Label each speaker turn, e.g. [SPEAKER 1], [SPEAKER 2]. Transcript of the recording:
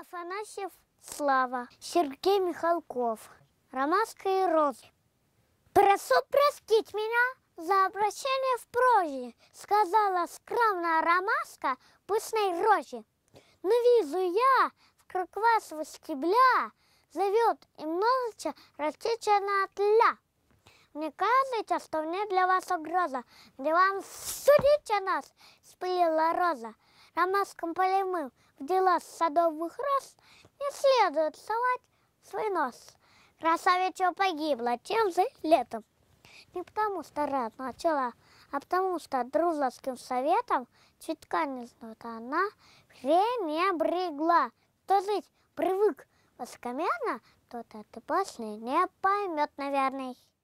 [SPEAKER 1] Афанасьев Слава, Сергей Михалков, Ромашка и розы. Прошу простить меня за обращение в прозе, сказала скромная ромашка пышной роже. Но вижу я, вокруг вашего стебля зовет и множится растительная тля. Мне кажется, что мне для вас угроза, где вам судить о нас, спылила роза. Ромашкам полемым в дела садовых роз не следует совать свой нос. Красавица погибла тем же летом. Не потому что рад начала, а потому что дружеским советом цветка не знает она пренебрегла. Кто жить привык высокомерно, тот это после не поймет, наверное.